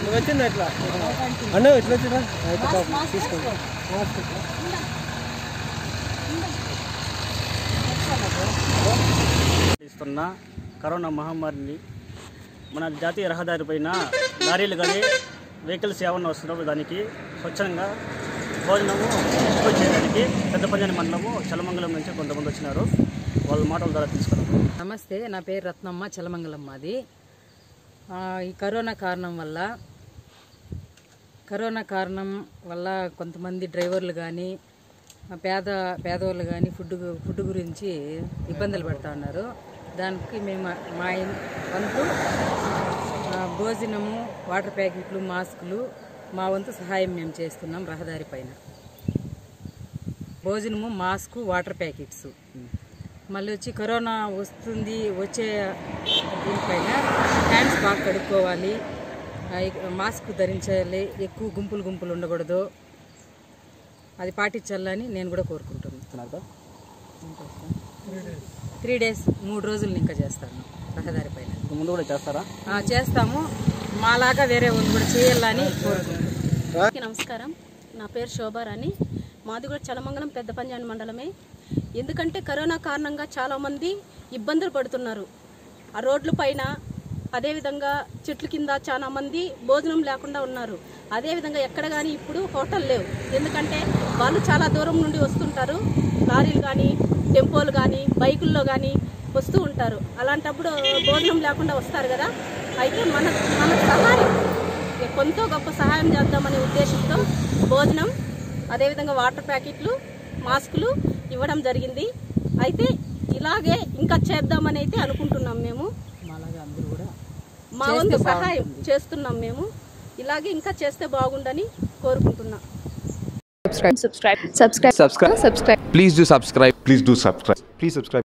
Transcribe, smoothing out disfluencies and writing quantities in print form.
వచ్చింది ఎట్లా అన్న ఎట్లా వచ్చిందా తీసుకోండి ఇస్తున్న కరోనా మహమ్మారిని మన జాతీయ రహదారి పైన లారీలు కానీ వెహికల్స్ ఏమన్నా వస్తున్నారో దానికి స్వచ్ఛంగా భోజనము తీసుకొని చేయడానికి పెద్దపంజాని మండలము చలమంగళం నుంచి కొంతమంది వచ్చినారు. వాళ్ళ మాటల ద్వారా తీసుకున్నాం. నమస్తే, నా పేరు రత్నమ్మ, చలమంగళం మాది. ఈ కరోనా కారణం వల్ల కొంతమంది డ్రైవర్లు కానీ పేదవాళ్ళు కానీ ఫుడ్ గురించి ఇబ్బందులు పడుతూ ఉన్నారు. దానికి మేము మా వంతు భోజనము, వాటర్ ప్యాకెట్లు, మాస్కులు మా వంతు సహాయం మేము చేస్తున్నాం. రహదారి పైన భోజనము, మాస్కు, వాటర్ ప్యాకెట్స్. మళ్ళీ వచ్చి కరోనా వచ్చే దీనిపైన హ్యాండ్స్ బాగా కడుక్కోవాలి, మాస్క్ ధరించాలి, ఎక్కువ గుంపులు ఉండకూడదు, అది పాటించాలని నేను కూడా కోరుకుంటున్నాను. 3 days 3 రోజులు ఇంకా చేస్తాను రహదారి పైన. ముందు కూడా చేస్తారా? చేస్తాము. మాలాగా వేరే వాళ్ళు కూడా చేయాలని కోరుకుంటున్నాను. నమస్కారం, నా పేరు శోభారాణి. మాది కూడా చలమంగళం పెద్దపంజాని మండలమే. ఎందుకంటే కరోనా కారణంగా చాలామంది ఇబ్బందులు పడుతున్నారు. ఆ రోడ్ల పైన, అదేవిధంగా చెట్ల కింద చాలా మంది భోజనం లేకుండా ఉన్నారు. అదేవిధంగా ఎక్కడ కానీ ఇప్పుడు హోటల్ లేవు. ఎందుకంటే వాళ్ళు చాలా దూరం నుండి వస్తుంటారు. లారీలు కానీ, టెంపోలు కానీ, బైకుల్లో కానీ వస్తూ ఉంటారు. అలాంటప్పుడు భోజనం లేకుండా వస్తారు కదా. అయితే మన సహాయం, కొంత గొప్ప సహాయం చేద్దామనే ఉద్దేశంతో భోజనం, అదేవిధంగా వాటర్ ప్యాకెట్లు, మాస్కులు ఇవ్వడం జరిగింది. అయితే ఇలాగే ఇంకా చేద్దామని అయితే అనుకుంటున్నాం. మేము మా వంతు సహాయం చేస్తున్నాం. మేము ఇలాగే ఇంకా చేస్తే బాగుండని కోరుకుంటున్నాం. Subscribe. Please do subscribe.